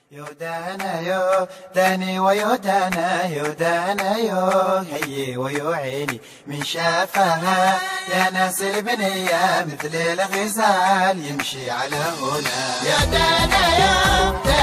يودانا يو داني ويودانا يودانا يو هي ويو عيني من شافها يا ناس البنية مثل الغزال يمشي على هنا. يودانا يو